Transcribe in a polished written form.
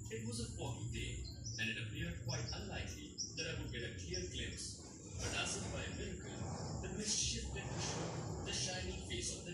It was a foggy day, and it appeared quite unlikely that I would get a clear glimpse. But as if by a miracle, the mist shifted to show the shining face of